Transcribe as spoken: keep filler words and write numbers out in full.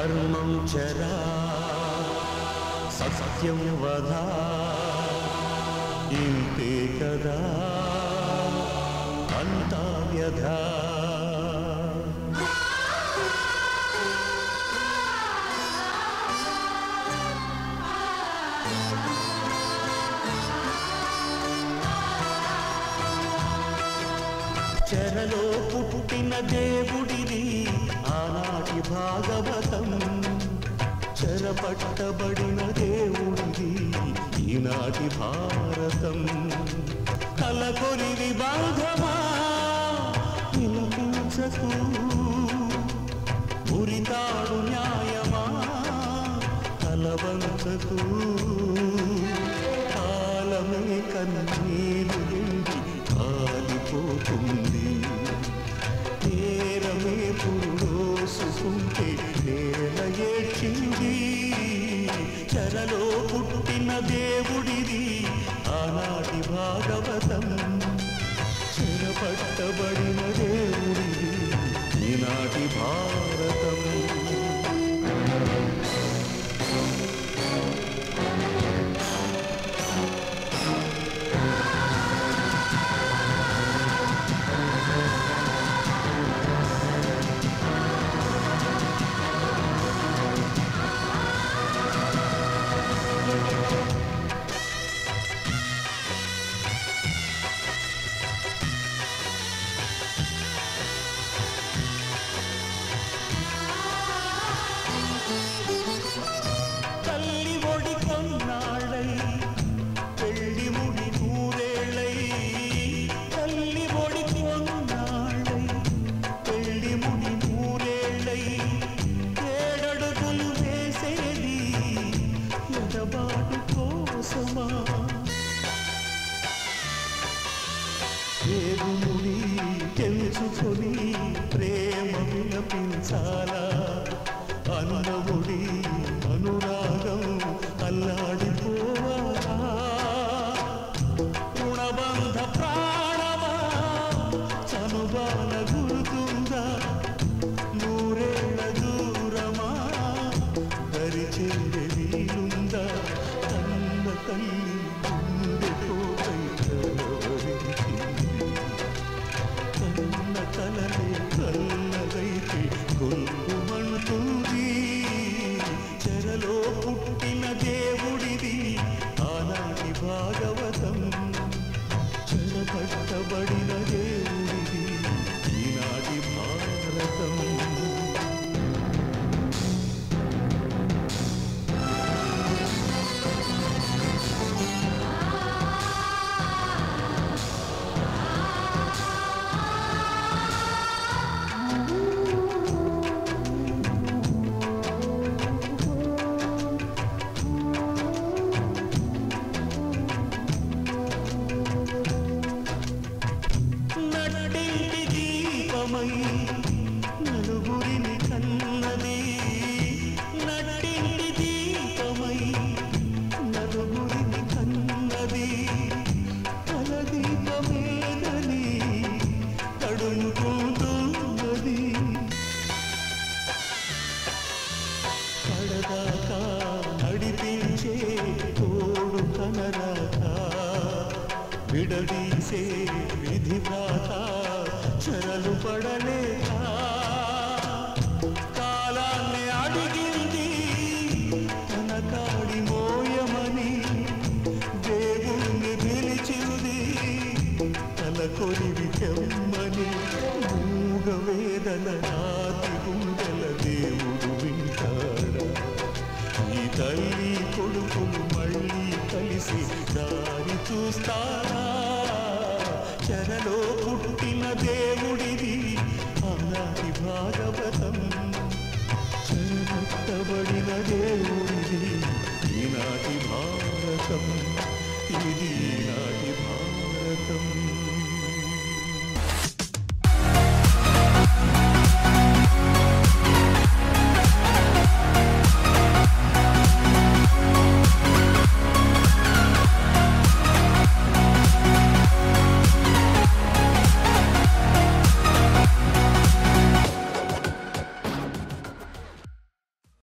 ధర్మం చరా సత్యం వద ఇంతే కదా అంతా వ్యధ చెరలో పుట్టిన దేవుడిది ఆనాటి భాగవతం చెరపట్టబడిన దేవుడిది ఈనాటి భారతం కలకొలివి బాధమా విలపించకు ఉరితాడు న్యాయమా కలవంచకు కాలమే కన్నీరు ఎండి కాలిపోతుంది నేరమే పురుడోసుకుంటే నేల ఏడ్చింది చెరలో పుట్టిన దేవుడిది ఆనాటి భాగవతం చెరపట్టబడిన దేవుడిది ఈనాటి భారతం దేవుని తెలుసుకొని ప్రేమ విలపించాలా అన్నముడి అనురాగం అల్లాడిపోవాలా రుణబంధ ప్రాణమా చనుబాల గుర్తుందా నూరేళ్ల దూరమా దరిచేరే వీలుందా కన్న తల్లి గుండెపోపై కన్న తలనే కల్లగైతే గొల్లుమంటుంది చెరలో పుట్టిన దేవుడిది ఆనాటి భాగవతం చెరపట్టబడిన దేవుడిది ఈనాటి భారతం నలుగురిని కన్నది నట్టింటి దీపమై నలుగురిని కన్నది కలదీపమేదని తడుముకుంటున్నది కడదాకా నడిపించే తోడు కనరాక విడదీసే విధి వ్రాత చెరలు పడలేక కాలాన్ని అడిగింది తన కాడి మోయమని దేవుణ్ణి పిలిచింది తల కొలివి చెమ్మని మూగ వేదన నాతి గుండెల దేవుడు వింటాడా ఈ తల్లి కొడుకులు మళ్ళీ కలిసి దారి చూస్తారా చెరలో పుట్టిన దేవుడిది ఆనాటి భాగవతం చెరపట్టబడిన దేవుడిది ఈనాటి భారతం ఇది ఈనాటి భారతం